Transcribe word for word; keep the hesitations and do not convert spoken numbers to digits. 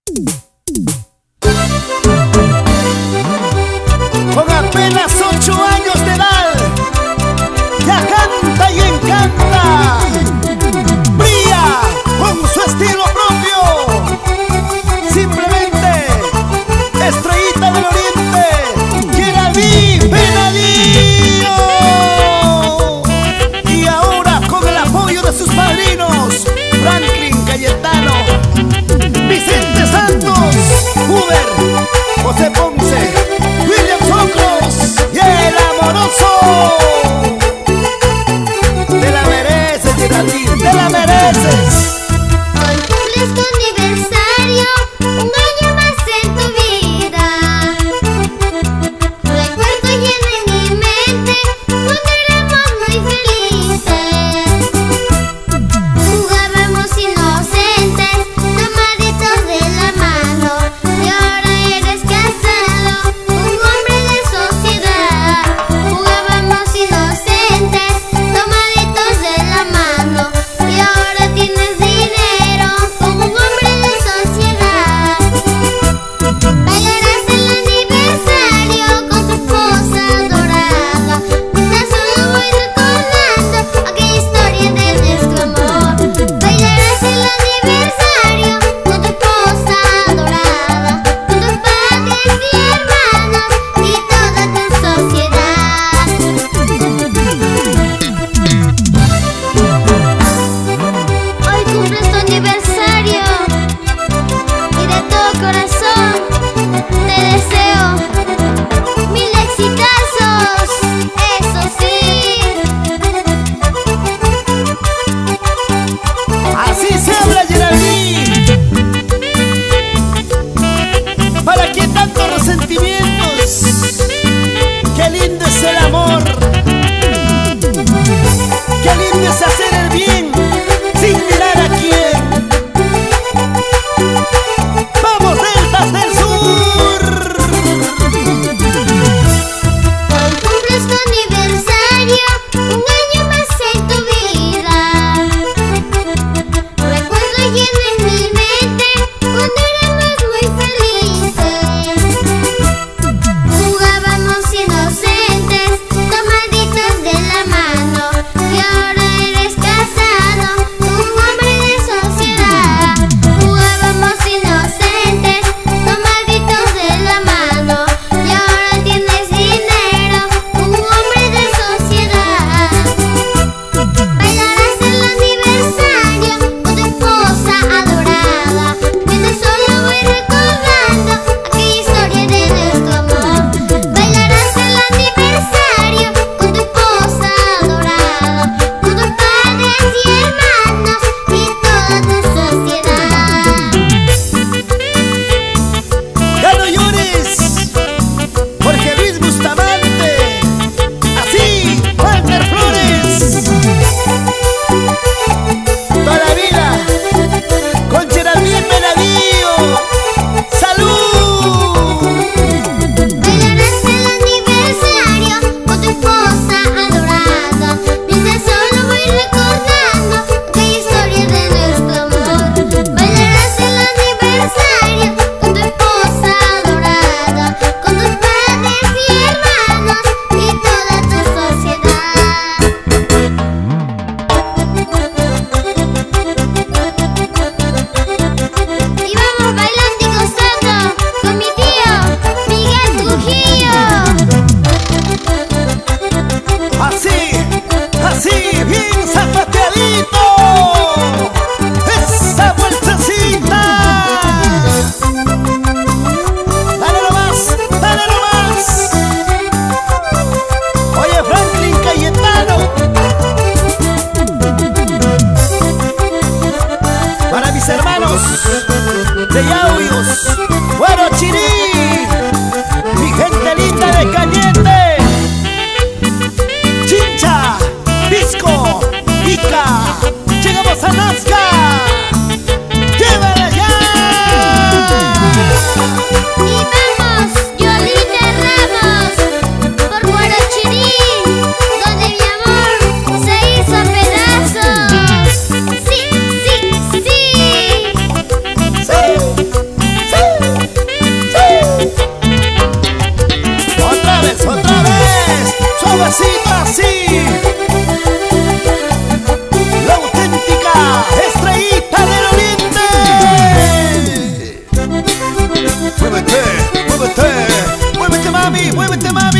Con apenas ocho años de edad, ya canta y encanta. Brilla con su estilo propio. Simplemente estrellita del oriente, Geraldine Venadillo. Y ahora con el apoyo de sus padrinos, Franklin Cayetano, Vicente Santos, Uber, José Ponce, William Socros y el amoroso. Te la mereces, Geraldine, te la mereces. Hoy cumples tu aniversario, un año más en tu vida. Recuerdo lleno en mi mente cuando éramos muy felices. Jugábamos inocentes, tomaditos de la mano. Y ahora eres casado, un hombre de sociedad. Jugábamos inocentes, tomaditos de la mano. Y ahora tienes dinero, como un hombre de sociedad. Bailarás el aniversario con tu esposa dorada. Tan solo voy recordando aquella historia de nuestro amor. Bailarás el aniversario con tu esposa dorada, con tus padres y hermanos y toda tu sociedad. Hoy cumples tu aniversario y de todo corazón te deseo mil exitazos, eso sí. Así se habla, Geraldine. ¿Para qué tantos resentimientos? Qué lindo es el amor. Qué lindo es hacer el bien sin mirar a quién. ¡Vamos, Deltas del Sur! Hoy cumples tu aniversario, un año más en tu vida. Recuerdo lleno en mi mente cuando éramos muy felices. Jugábamos inocentes, tomaditos de la mano. Y ahora eres casado, un hombre de sociedad. Jugábamos inocentes, tomaditos de la mano. Y ahora tienes dinero, un hombre de sociedad. Bailarás el aniversario con tu esposa adorada. Mientras solo voy recordando aquella historia de nuestro amor. Bailarás el aniversario con tu esposa adorada, con tus padres y hermanos y toda tu sociedad. ¡Ya no llores! Jorge Luis Bustamante. Así, Walter Flores. Toda la vida con Geraldine Venadillo. ¡Salud! Bailarás el aniversario con tu esposa adorada. Mientras solo voy recordando aquella historia de nuestro amor. Bailarás el aniversario con tu esposa adorada, con tus padres y hermanos y toda tu sociedad. Y vamos bailando y gozando con mi tío Miguel Trujillo. Así, así, bien zapateadito. Esa vueltecita. Dale nomás, dale nomás. Oye, Franklin Cayetano. Para mis hermanos de Yauyos, Güero Chirí, mi gente linda de Cañete, Chincha, Pisco, Ica, llegamos a Nazca. ¡Llévala allá! Y vamos, Yolita Ramos, por Guarachirí, donde mi amor se hizo pedazos. Sí, sí, sí. Sí. mami, muévete, mami.